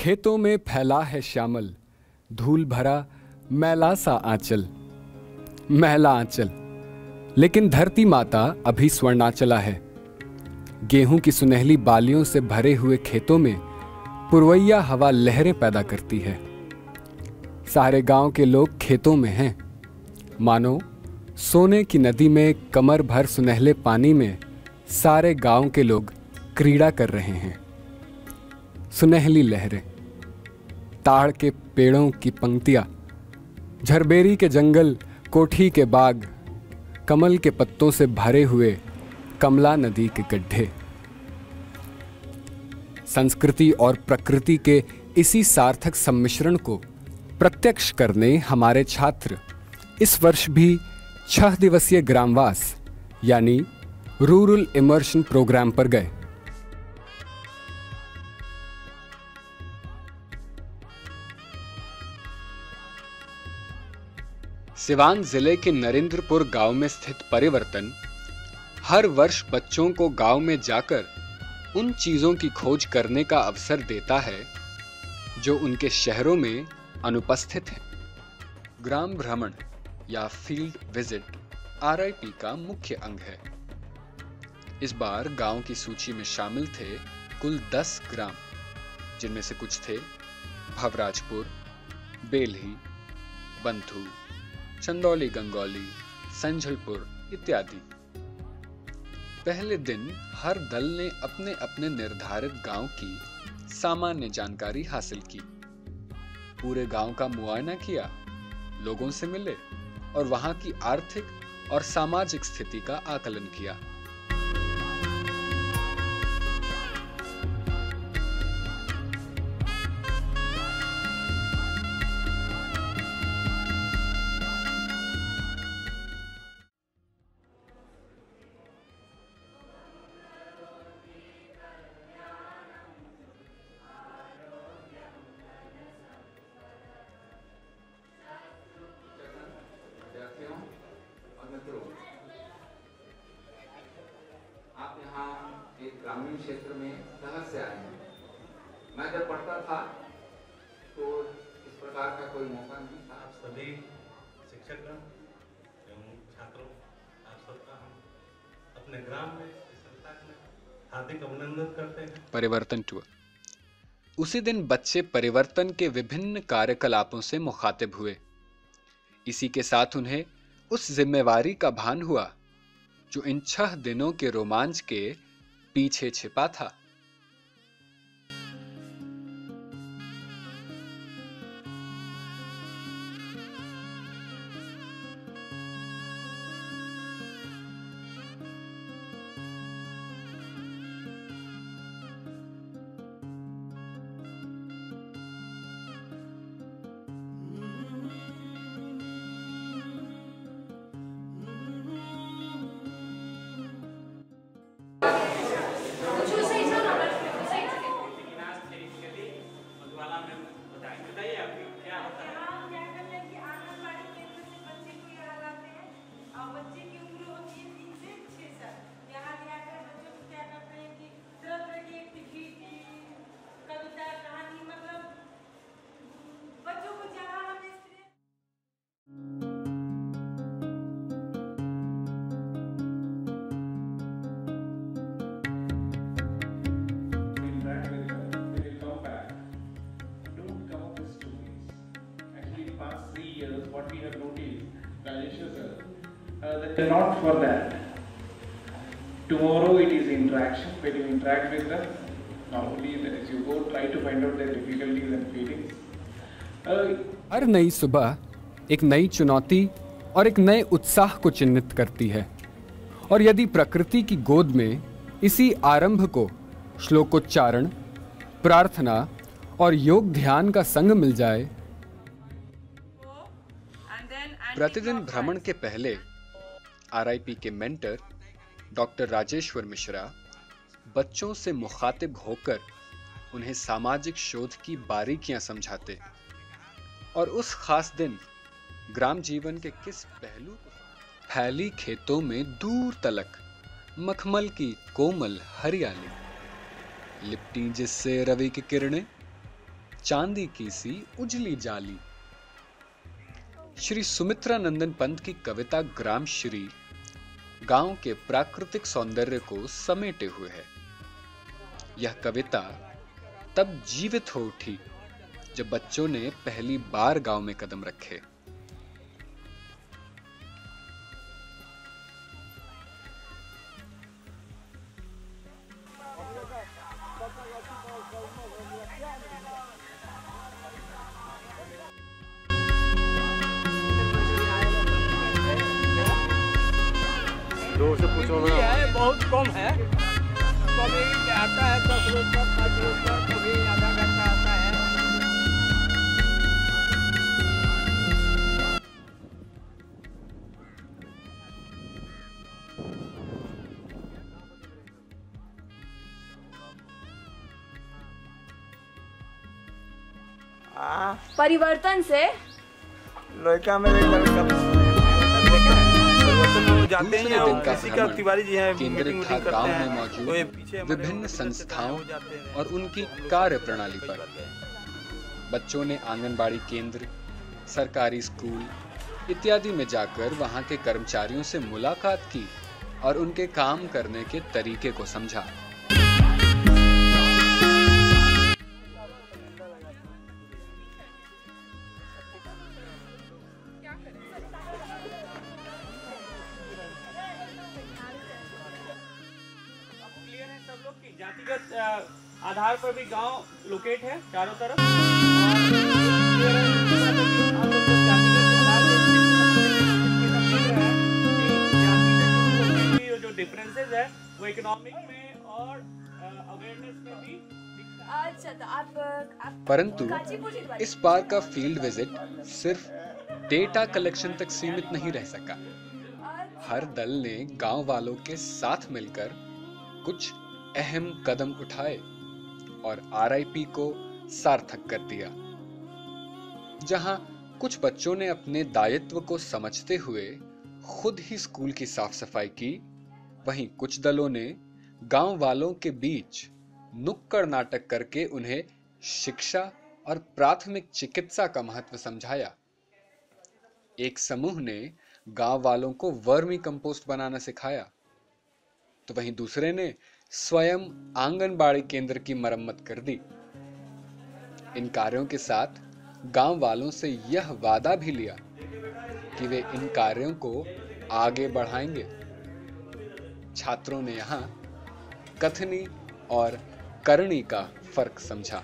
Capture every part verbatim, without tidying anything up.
खेतों में फैला है श्यामल, धूल भरा मैला सा आंचल। मैला आंचल, लेकिन धरती माता अभी स्वर्णाचला है। गेहूं की सुनहली बालियों से भरे हुए खेतों में पुरवैया हवा लहरें पैदा करती है। सारे गांव के लोग खेतों में हैं, मानो सोने की नदी में कमर भर सुनहले पानी में सारे गांव के लोग क्रीड़ा कर रहे हैं। सुनहली लहरें, ताड़ के पेड़ों की पंक्तियां, झरबेरी के जंगल, कोठी के बाग, कमल के पत्तों से भरे हुए कमला नदी के गड्ढे। संस्कृति और प्रकृति के इसी सार्थक सम्मिश्रण को प्रत्यक्ष करने हमारे छात्र इस वर्ष भी छह दिवसीय ग्रामवास यानी रूरल इमर्शन प्रोग्राम पर गए। सिवान जिले के नरेंद्रपुर गांव में स्थित परिवर्तन हर वर्ष बच्चों को गांव में जाकर उन चीजों की खोज करने का अवसर देता है जो उनके शहरों में अनुपस्थित हैं। ग्राम भ्रमण या field visit R I P का मुख्य अंग है। इस बार गांव की सूची में शामिल थे कुल दस ग्राम, जिनमें से कुछ थे भवराजपुर, बेल्ही, बंथू, चंदौली गंगौली, संझलपुर इत्यादि। पहले दिन हर दल ने अपने अपने निर्धारित गांव की सामान्य जानकारी हासिल की, पूरे गांव का मुआयना किया, लोगों से मिले और वहां की आर्थिक और सामाजिक स्थिति का आकलन किया। आप यहाँ एक ग्रामीण क्षेत्र में शहर से आए हैं। मैं जब पढ़ता था तो इस प्रकार का कोई मौका नहीं था। आप सभी शिक्षकगण एवं छात्रों, आप सबका हम अपने ग्राम में इस संस्था में हार्दिक अभिनंदन करते हैं। परिवर्तन टूर। उसी दिन बच्चे परिवर्तन के विभिन्न कार्यकलापों से मुखातिब हुए। इसी के साथ उन्हें उस जिम्मेवारी का भान हुआ जो इन छह दिनों के रोमांच के पीछे छिपा था। What we have noticed, Rajesh sir, uh, that not for that. Tomorrow it is interaction. When you interact with them, normally as you go, try to find out their difficulties and feelings. Uh, हर नई सुबह एक नई चुनौती और एक नए उत्साह को चिन्हित करती है, और यदि प्रकृति की गोद में इसी आरंभ को श्लोकोच्चारण, प्रार्थना और योग ध्यान का संग मिल जाए। प्रतिदिन भ्रमण के पहले आर आई पी के मेंटर डॉक्टर राजेश्वर मिश्रा बच्चों से मुखातिब होकर उन्हें सामाजिक शोध की बारीकियां समझाते और उस खास दिन ग्राम जीवन के किस पहलू को फैली खेतों में दूर तलक मखमल की कोमल हरियाली लिपटी जिससे रवि की किरणें, चांदी की सी उजली जाली। श्री सुमित्रा नंदन पंत की कविता ग्राम श्री गांव के प्राकृतिक सौंदर्य को समेटे हुए है। यह कविता तब जीवित हो उठी जब बच्चों ने पहली बार गांव में कदम रखे। दो से पूछो ना है, बहुत कम है। कभी आता है दस रोज का, पाँच रोज का, कभी आधा घंटा आता है। परिवर्तन से लड़का में जाते हैं और किसी का तिवारी जी हैं केंद्रित था गांव में मौजूद विभिन्न संस्थाओं और उनकी कार्य प्रणाली पर। बच्चों ने आंगनबाड़ी केंद्र, सरकारी स्कूल इत्यादि में जाकर वहां के कर्मचारियों से मुलाकात की और उनके काम करने के तरीके को समझा। जातिगत आधार पर भी गांव लोकेट है चारों तरफ। और जो डिफरेंसेस है वो इकोनॉमिक में और अवेयरनेस में भी। अच्छा तो आप, आप परंतु इस बार का फील्ड विजिट सिर्फ डेटा कलेक्शन तक सीमित नहीं रह सका। हर दल ने गांव वालों के साथ मिलकर कुछ अहम कदम उठाए और आर आई पी को सार्थक कर दिया। जहां कुछ बच्चों ने अपने दायित्व को समझते हुए खुद ही स्कूल की साफ सफाई की, वहीं कुछ दलों ने गांव वालों के बीच नुक्कड़ नाटक करके उन्हें शिक्षा और प्राथमिक चिकित्सा का महत्व समझाया। एक समूह ने गांव वालों को वर्मी कंपोस्ट बनाना सिखाया, तो वहीं दूसरे ने स्वयं आंगनबाड़ी केंद्र की मरम्मत कर दी। इन कार्यों के साथ गांव वालों से यह वादा भी लिया कि वे इन कार्यों को आगे बढ़ाएंगे। छात्रों ने यहां कथनी और करनी का फर्क समझा।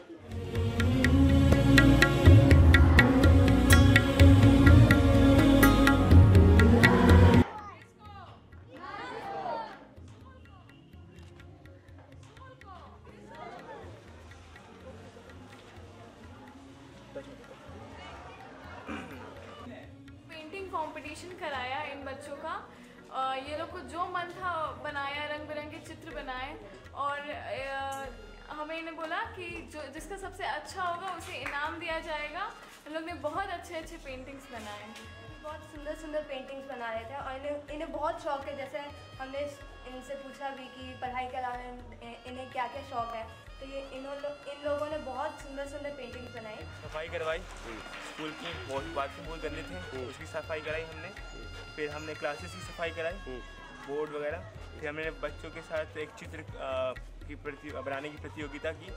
पेंटिंग कंपटीशन कराया इन बच्चों का। आ, ये लोग को जो मन था बनाया, रंग बिरंगे चित्र बनाए और आ, हमें इन्हें बोला कि जो जिसका सबसे अच्छा होगा उसे इनाम दिया जाएगा। इन लोग ने बहुत अच्छे अच्छे पेंटिंग्स बनाए, बहुत सुंदर सुंदर पेंटिंग्स बना रहे थे और इन्हें इन्हें बहुत शौक है। जैसे हमने इनसे पूछा भी कि पढ़ाई के अलावा इन्हें क्या क्या शौक है, तो ये इन लो, इन लोगों ने बहुत सुंदर सुंदर पेंटिंग्स बनाई। सफाई करवाई, स्कूल की बहुत बाथरूम बहुत गंदे थे, उसकी सफाई कराई हमने। फिर हमने क्लासेस की सफाई कराई, बोर्ड वगैरह। फिर हमने बच्चों के साथ एक चित्र की प्रति बनाने की प्रतियोगिता की।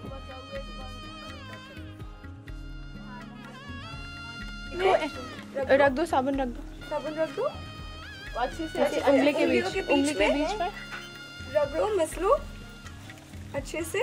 रख दो, साबुन रख दो, साबुन रख दो अच्छे से, ऐसे उंगली के बीच, उंगली के बीच में रगड़ो, मसलो अच्छे से,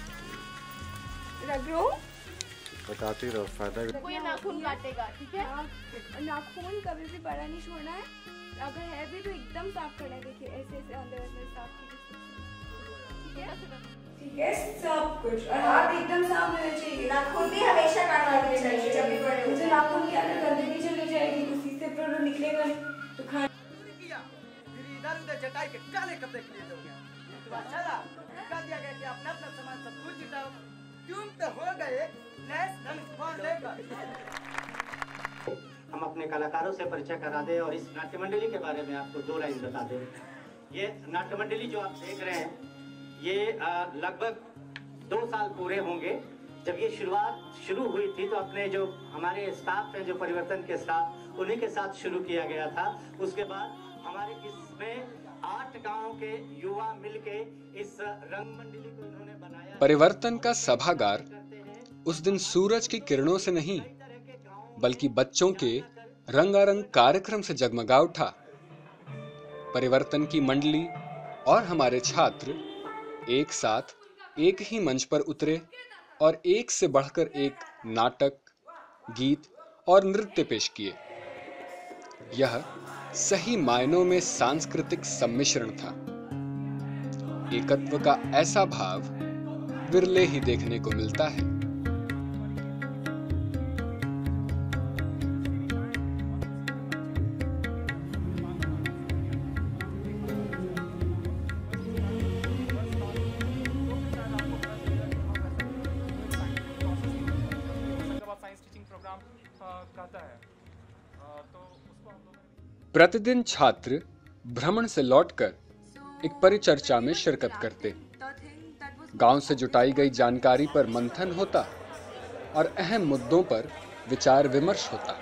रगड़ो। बताती रहो, फायदा भी। कोई नाखून काटेगा, ठीक है? नाखून कभी भी बड़ा नहीं छोड़ना है, अगर है भी तो एकदम साफ करना है। देखिए ऐसे ऐसे अंदर अंदर साफ कीजिए, ठीक है? ठीक है, सब कुछ। और हाथ एकदम साफ होने चाहिए। नाखून भी हमेशा काटना चाहिए जब भी बड़े हो। मुझे नाखून की आदत गंदगी चली जाएगी, उसी से प्रोडक्ट निकलेगा नहीं तो खा इधर उधर जटाई के काले कपड़े के लिए तो चला कह दिया गया कि अपना अपना सामान सब कुछ जुटाओ, तुम तो हो गए लेस हम अपने कलाकारों से परिचय करा दें और इस नाट्य मंडली के बारे में आपको दो लाइन बता दें। ये नाट्य मंडली जो आप देख रहे हैं, ये लगभग दो साल पूरे होंगे। जब ये शुरुआत शुरू हुई थी तो अपने जो हमारे स्टाफ हैं, जो परिवर्तन के स्टाफ, उन्हीं के साथ शुरू किया गया था। उसके बाद हमारे इसमें आठ गांवों के युवा मिलके इस रंग मंडली को इन्होंने बनाया। परिवर्तन का सभागार उस दिन सूरज की किरणों से नहीं बल्कि बच्चों के रंगारंग कार्यक्रम से जगमगा उठा। परिवर्तन की मंडली और हमारे छात्र एक साथ एक ही मंच पर उतरे और एक से बढ़कर एक नाटक, गीत और नृत्य पेश किए। यह सही मायनों में सांस्कृतिक सम्मिश्रण था। एकत्व का ऐसा भाव विरले ही देखने को मिलता है। प्रतिदिन छात्र भ्रमण से लौटकर एक परिचर्चा में शिरकत करते। गांव से जुटाई गई जानकारी पर मंथन होता और अहम मुद्दों पर विचार विमर्श होता।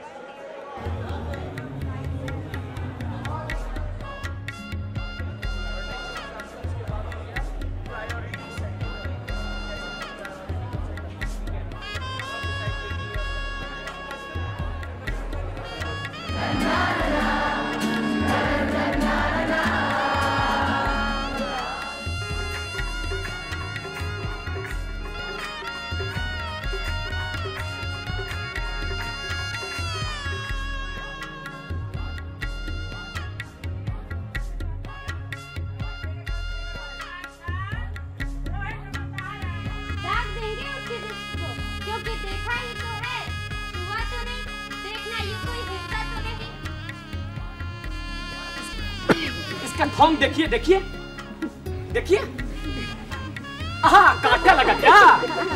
थॉन्ग देखिए देखिए देखिए, आहा काटा लगा क्या?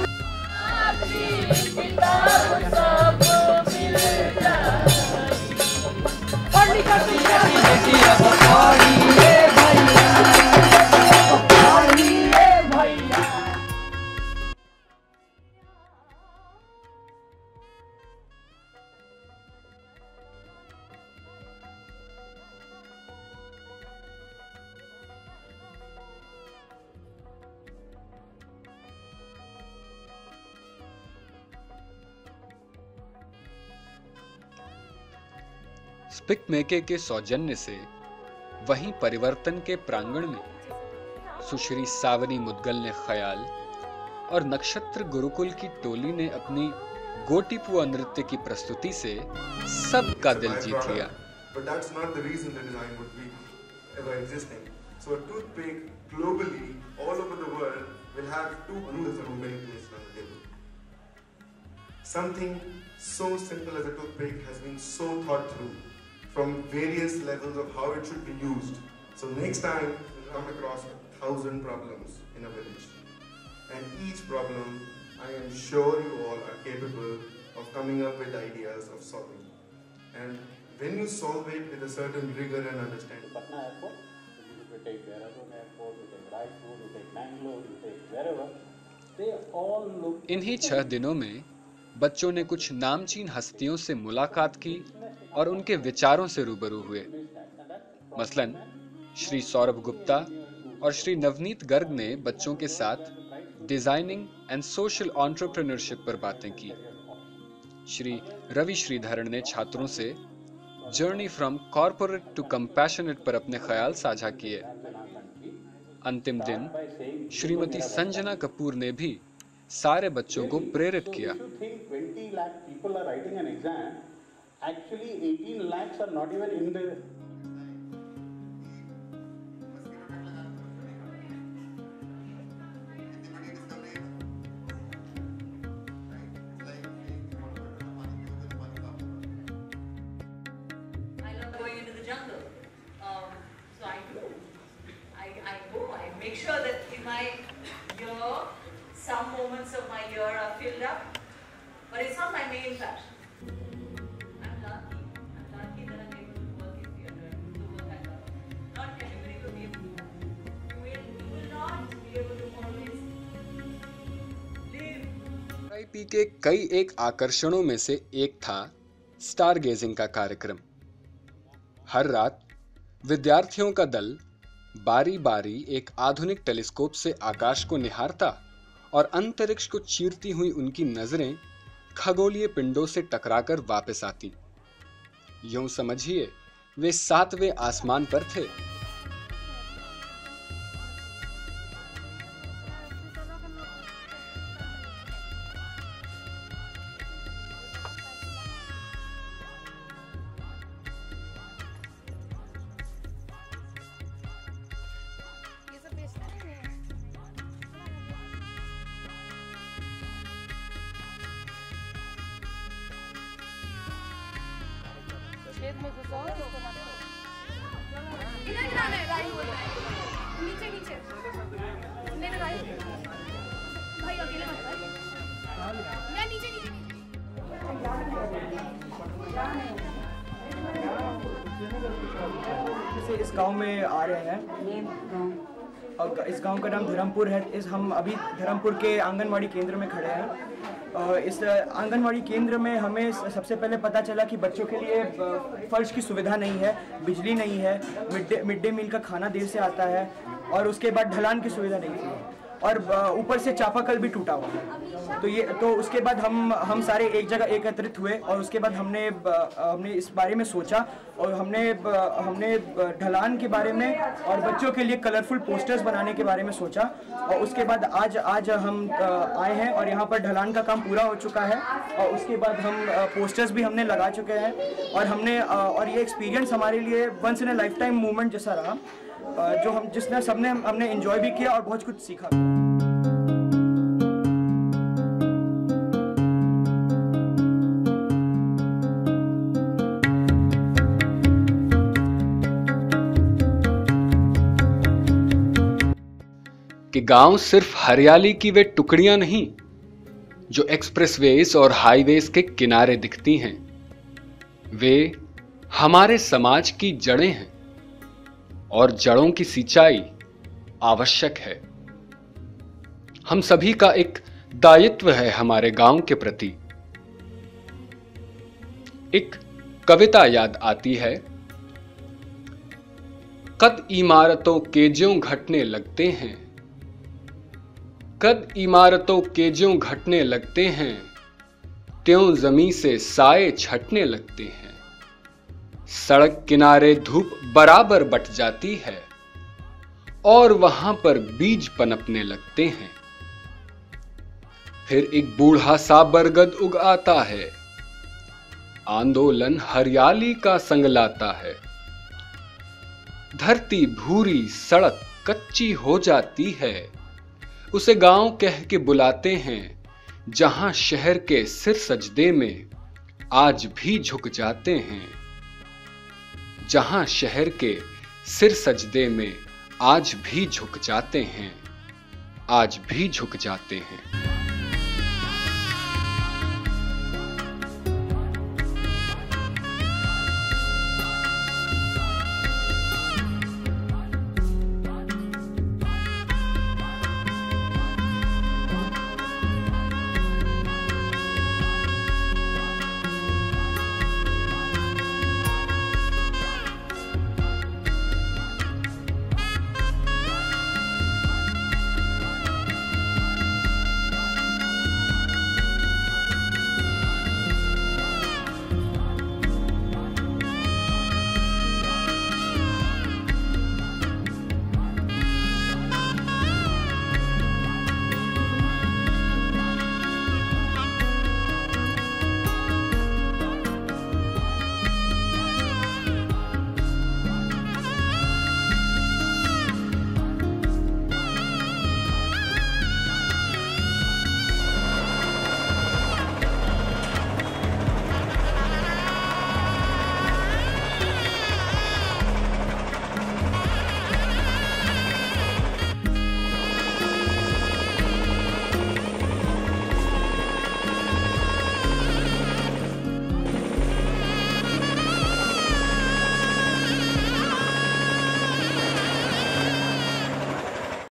स्पिकमेके के सौजन्य से वहीं परिवर्तन के प्रांगण में सुश्री सावनी मुदगल ने ख्याल और नक्षत्र गुरुकुल की टोली ने अपनी गोटीपुआ नृत्य की प्रस्तुति से सबका दिल जीत लिया। But that's not the reason the design would be ever existing. So a toothpick globally, all over the world, will have two rules that will make this on the table. Something so simple as a toothpick has been so thought through from various levels of how it should be used. So next time you come across a thousand problems in a village, and each problem I am sure you all are capable of coming up with ideas of solving. And when you solve it with a certain rigor and understanding. Patna airport, you take Dehradun airport, you take Raipur, you take Bangalore, you take wherever, they all look. इन्हीं छह दिनों में बच्चों ने कुछ नामचीन हस्तियों से मुलाकात की और उनके विचारों से रूबरू हुए। मसलन श्री सौरभ गुप्ता और श्री नवनीत गर्ग ने बच्चों के साथ डिजाइनिंग एंड सोशल एंटरप्रेन्योरशिप पर बातें की। श्री रवि श्रीधरन ने छात्रों से journey from corporate to compassionate पर अपने ख्याल साझा किए। अंतिम दिन श्रीमती संजना कपूर ने भी सारे बच्चों को प्रेरित किया। twenty lakh people are writing an exam. Actually, eighteen lakhs are not even in the. I love going into the jungle, um, so I do. I, I go. I make sure that in my year, some moments of my year are filled up, but it's not my main passion. I'm lucky. I'm lucky that I'm able to work in theatre and do the work I love. Not everybody will be able to. You will, you will not be able to always live. I P के कई एक आकर्षणों में से एक था star gazing का कार्यक्रम। हर रात विद्यार्थियों का दल बारी बारी एक आधुनिक टेलीस्कोप से आकाश को निहारता और अंतरिक्ष को चीरती हुई उनकी नजरें खगोलीय पिंडों से टकराकर वापस आती। यूं समझिए वे सातवें आसमान पर थे। खेत में घुसाओ तो उसको ना इधर इधर आना है, राइट बोलना है, नीचे नीचे मेरे राइट भाई अकेले मत भाई, मैं नीचे नीचे जैसे इस गांव में आ रहे हैं और इस गांव का नाम धर्मपुर है। इस हम अभी धर्मपुर के आंगनवाड़ी केंद्र में खड़े हैं। इस आंगनवाड़ी केंद्र में हमें सबसे पहले पता चला कि बच्चों के लिए फर्श की सुविधा नहीं है, बिजली नहीं है, mid day mid day meal का खाना देर से आता है और उसके बाद ढलान की सुविधा नहीं थी और ऊपर से चापाकल भी टूटा हुआ है। तो ये तो उसके बाद हम हम सारे एक जगह एकत्रित हुए और उसके बाद हमने हमने इस बारे में सोचा और हमने हमने ढलान के बारे में और बच्चों के लिए कलरफुल पोस्टर्स बनाने के बारे में सोचा और उसके बाद आज आज हम आए हैं और यहाँ पर ढलान का काम पूरा हो चुका है और उसके बाद हम पोस्टर्स भी हमने लगा चुके हैं और हमने और ये एक्सपीरियंस हमारे लिए once in a lifetime movement जैसा रहा, जो हम जिसने सबने हमने एंजॉय भी किया और बहुत कुछ सीखा। कि गांव सिर्फ हरियाली की वे टुकड़ियां नहीं जो एक्सप्रेसवेज और हाईवेज के किनारे दिखती हैं, वे हमारे समाज की जड़ें हैं और जड़ों की सिंचाई आवश्यक है। हम सभी का एक दायित्व है हमारे गांव के प्रति। एक कविता याद आती है, कद इमारतों के ज्यों घटने लगते हैं, कद इमारतों के ज्यों घटने लगते हैं, त्यों जमीन से साए छटने लगते हैं। सड़क किनारे धूप बराबर बट जाती है और वहां पर बीज पनपने लगते हैं। फिर एक बूढ़ा सा बरगद उग आता है, आंदोलन हरियाली का संग लाता है। धरती भूरी सड़क कच्ची हो जाती है, उसे गांव कह के बुलाते हैं, जहां शहर के सिर सजदे में आज भी झुक जाते हैं। जहां शहर के सिर सजदे में आज भी झुक जाते हैं, आज भी झुक जाते हैं।